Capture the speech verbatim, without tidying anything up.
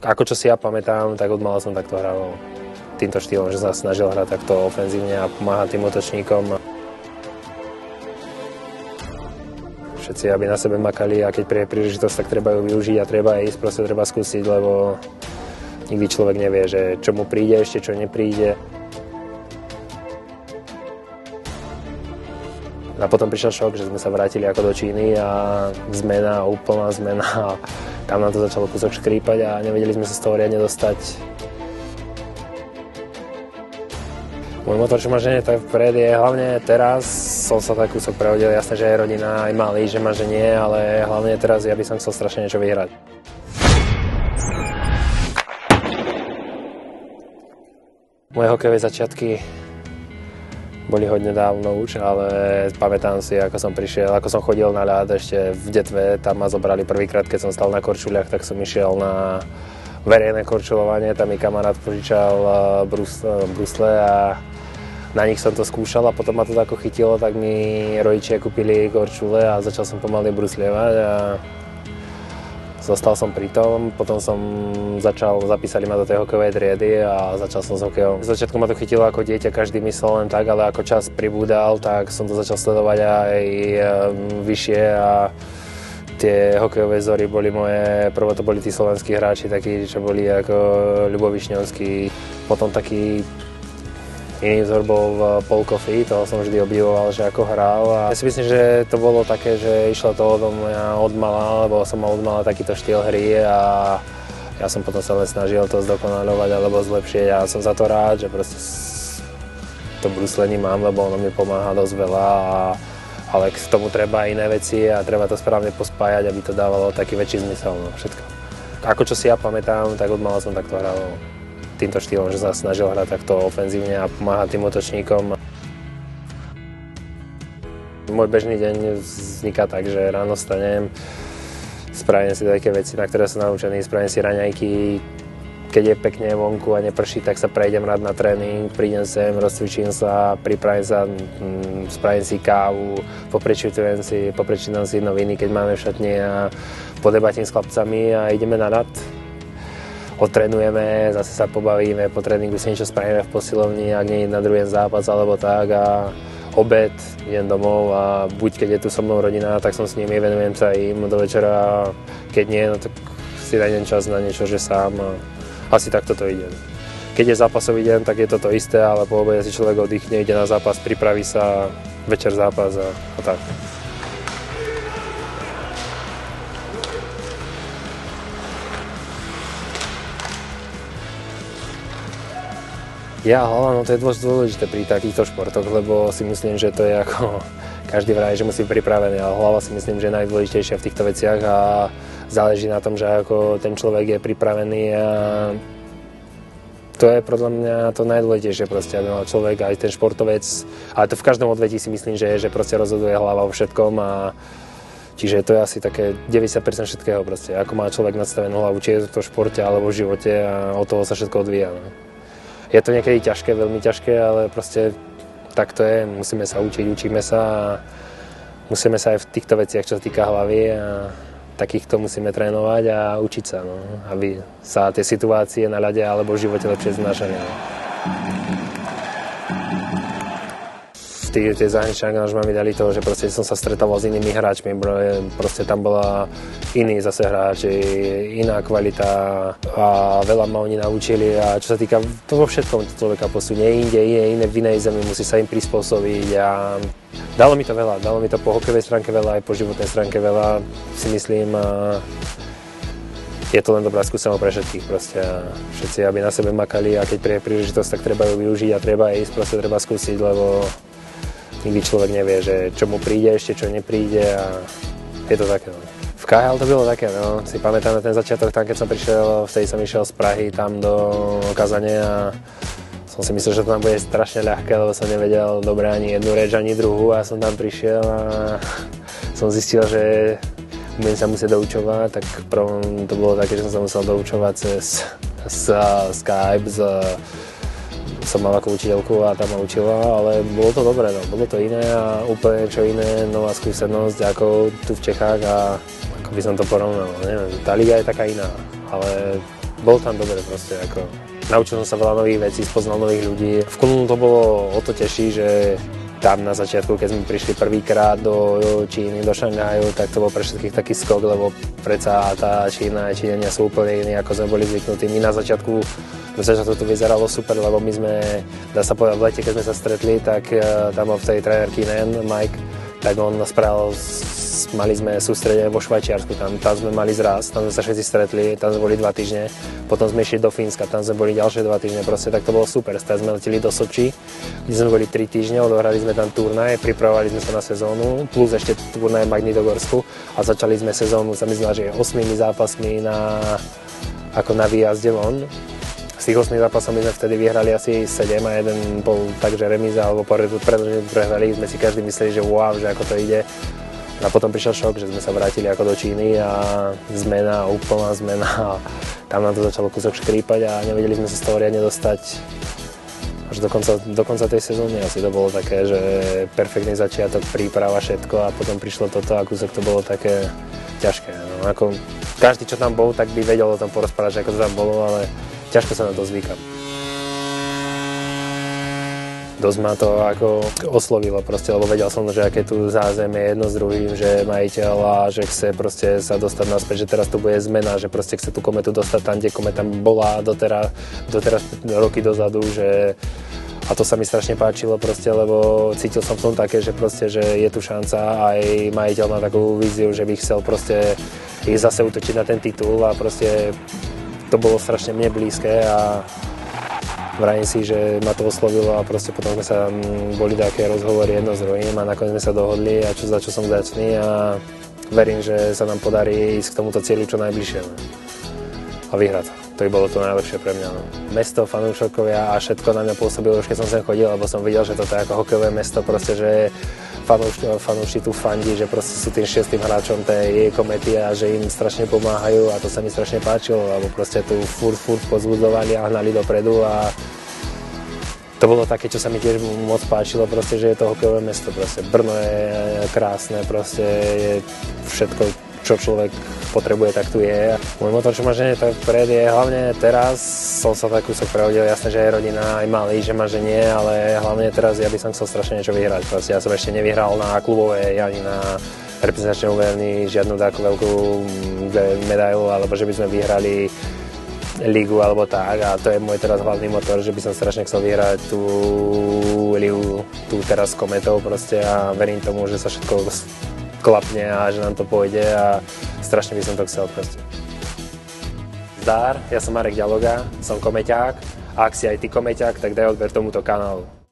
Ako čo si ja pamätám, tak od mala som takto hral týmto štýlom, že sa snažil hrať takto ofenzívne a pomáhať tým útočníkom. Všetci, aby na sebe makali a keď príde príležitosť, tak treba ju využiť a treba ísť, proste treba skúsiť, lebo nikdy človek nevie, že čo mu príde, ešte čo nepríde. A potom prišiel šok, že sme sa vrátili ako do Číny a zmena, úplná zmena a tam nám to začalo kúsok škrípať a nevedeli sme sa z toho riadne dostať. Môj motor, čo ma ženie tak vpred, je hlavne teraz som sa tak kúsok prehodil, jasné, že aj rodina, aj malý, že ma ženie, ale hlavne teraz ja by som chcel strašne niečo vyhrať. Moje hokejové začiatky boli hodne dávno už, ale pamätám si, ako som prišiel, ako som chodil na ľad ešte v detve, tam ma zobrali prvýkrát, keď som stal na korčuliach, tak som išiel na verejné korčulovanie, tam mi kamarát požičal brusle a na nich som to skúšal a potom ma to tako chytilo, tak mi rodičia kúpili korčule a začal som pomaly bruslievať a zostal som pri tom, potom som začal, zapísali ma do tej hokejovej triedy a začal som s hokejom. V začiatku ma to chytilo ako dieťa, každý myslel len tak, ale ako čas pribúdal, tak som to začal sledovať aj vyššie a tie hokejové vzory boli moje, prvo to boli tí slovenskí hráči, takí, čo boli ako Ľubo Višňovský. Potom taký iný vzor bol Paul Coffey, toho som vždy obdivoval, že ako hral. A ja si myslím, že to bolo také, že išlo to od mňa od mala, lebo som mal od mala takýto štýl hry a ja som potom sa len snažil to zdokonaľovať alebo zlepšiť a som za to rád, že proste to bruslenie mám, lebo ono mi pomáha dosť veľa. A ale k tomu treba iné veci a treba to správne pospájať, aby to dávalo taký väčší zmysel, no všetko. Ako čo si ja pamätám, tak od mala som takto hral týmto štýlom, že sa snažil hrať takto ofenzívne a pomáhať tým útočníkom. Môj bežný deň vzniká tak, že ráno stanem, spravím si také veci, na ktoré som naučený, spravím si raňajky. Keď je pekne vonku a neprší, tak sa prejdem rád na tréning, prídem sem, rozcvičím sa, pripravím sa, spravím si kávu, poprečítam si, poprečítam si noviny, keď máme v šatni a podebatím s chlapcami a ideme na ľad. Odtrenujeme, zase sa pobavíme, po tréningu si niečo spravíme v posilovni, ak nie je na druhý zápas alebo tak a obed, idem domov a buď keď je tu so mnou rodina, tak som s nimi, venujem sa im do večera, keď nie, no tak si nájdem čas na niečo, že sám. A asi takto to ide. Keď je zápasový deň, tak je to to isté, ale po obede si človek oddychne, ide na zápas, pripraví sa, večer zápas a, a tak. Ja, no to je dosť dôležité pri takýchto športoch, lebo si myslím, že to je ako každý vraj, že musí byť pripravený, ale hlava si myslím, že je najdôležitejšia v týchto veciach a záleží na tom, že ako ten človek je pripravený a to je podľa mňa to najdôležitejšie proste, aby mal človek aj ten športovec, ale to v každom odvetí si myslím, že je, že proste rozhoduje hlava o všetkom a čiže to je asi také deväťdesiat percent všetkého proste, ako má človek nastavenú hlavu, či je to v športe alebo v živote a od toho sa všetko odvíja. No. Je to niekedy ťažké, veľmi ťažké, ale proste tak to je, musíme sa učiť, učíme sa a musíme sa aj v týchto veciach, čo sa týka hlavy a takýchto musíme trénovať a učiť sa, no, aby sa tie situácie na ľade alebo v živote lepšie znášali. No. Tie, tie zahraničné angažmá mi dali to, že proste som sa stretával s inými hráčmi, proste tam bola iný zase hráč, iná kvalita a veľa ma oni naučili a čo sa týka, to vo všetkom človeka posunie, inde, inde, iné v inej zemi, musí sa im prispôsobiť a dalo mi to veľa, dalo mi to po hokejovej stránke veľa, aj po životnej stránke veľa, si myslím, a je to len dobrá skúsenosť pre všetkých proste a všetci, aby na sebe makali a keď príde príležitosť, tak treba ju využiť a treba ísť, proste treba skúsiť, lebo nikdy človek nevie, že čo mu príde, ešte čo nepríde a je to také. No. V ká há el to bolo také, no, si pamätám na ten začiatok, tam keď som prišiel, vtedy som išiel z Prahy tam do Kazane a som si myslel, že to tam bude strašne ľahké, lebo som nevedel dobre ani jednu reč, ani druhú a som tam prišiel a som zistil, že budem sa musieť doučovať, tak prvom to bolo také, že som sa musel doučovať cez, cez Skype, z, som mal ako učiteľku a tam ma učila, ale bolo to dobré, no. Bolo to iné a úplne čo iné, nová skúsenosť ako tu v Čechách a ako by som to porovnal, neviem, tá liga je taká iná, ale bolo tam dobre proste, ako naučil som sa veľa nových vecí, spoznal nových ľudí. V Kunlunu to bolo o to teší, že tam na začiatku, keď sme prišli prvýkrát do Číny, do Šanghaju, tak to bol pre všetkých taký skok, lebo predsa tá Čína a Číňania sú úplne iní, ako sme boli zvyknutí. My na začiatku, na začiatku to vyzeralo super, lebo my sme, dá sa povedať, v lete, keď sme sa stretli, tak tam bol vtedy tréner Kinen, Mike, tak on spravil, mali sme sústredenie vo Švajčiarsku, tam, tam sme mali zraz, tam sme sa všetci stretli, tam sme boli dva týždne, potom sme išli do Fínska, tam sme boli ďalšie dva týždne, proste tak to bolo super. Tak sme leteli do Soči, kde sme boli tri týždne, odohrali sme tam turnaj, pripravovali sme sa na sezónu, plus ešte turnaj v Magnitogorsku a začali sme sezónu, sa myslím, že osmými zápasmi na, ako na výjazde von. Z tých osmi zápasov my sme vtedy vyhrali asi sedem a jeden bol takže remíza, alebo predĺžne prehrali, sme si každý mysleli, že wow, že ako to ide. A potom prišiel šok, že sme sa vrátili ako do Číny a zmena, úplná zmena a tam nám to začalo kúsok škrípať a nevedeli sme sa z toho riadne dostať až do konca, do konca tej sezóny. Asi to bolo také, že perfektný začiatok, príprava, všetko a potom prišlo toto a kúsok to bolo také ťažké. No, ako každý, čo tam bol, tak by vedel o tom porozprávať, ako to tam bolo, ale ťažko sa na to zvykam. Dosť ma to ako oslovilo proste, lebo vedel som, že aké tu zázemie jedno s druhým, že majiteľ a že chce proste sa dostať naspäť, že teraz tu bude zmena, že proste chce tú kometu dostať tam, kde kometa bola doteraz, doteraz roky dozadu, že a to sa mi strašne páčilo proste, lebo cítil som v tom také, že proste, že je tu šanca aj majiteľ má takú víziu, že by chcel proste ich zase útočiť na ten titul a proste to bolo strašne mne blízke a vrajím si, že ma to oslovilo a proste potom sme sa boli také rozhovory jedno s druhým a nakoniec sme sa dohodli a čo, za čo som vďačný a verím, že sa nám podarí ísť k tomuto cieľu čo najbližšie a vyhrať. To by bolo to najlepšie pre mňa. No. Mesto, fanúšikovia a všetko na mňa pôsobilo už keď som sem chodil, lebo som videl, že toto je ako hokejové mesto, proste, že fanúši tu fandí, že proste sú tým šiestým hráčom tej komety a že im strašne pomáhajú a to sa mi strašne páčilo, lebo proste tu furt, furt pozbudzovali a hnali dopredu a to bolo také, čo sa mi tiež moc páčilo, proste, že je to hokejové mesto, proste. Brno je krásne, proste je všetko, čo človek potrebuje, tak tu je. Môj motor, čo ma ženie tak vpred, je hlavne teraz, som sa tak kúsok prehodil, jasné, že aj rodina, aj malý, že ma ženie, ale hlavne teraz ja by som chcel strašne niečo vyhrať. Proste ja som ešte nevyhral na klubovej, ani na reprezentačnej úverni žiadnu takú veľkú medailu, alebo že by sme vyhrali ligu alebo tak a to je môj teraz hlavný motor, že by som strašne chcel vyhrať tú ligu, tú teraz s Kometou proste a verím tomu, že sa všetko klapne a že nám to pôjde a strašne by som to chcel proste. Zdar, ja som Marek Ďaloga, som komeťák a ak si aj ty komeťák, tak daj odber tomuto kanálu.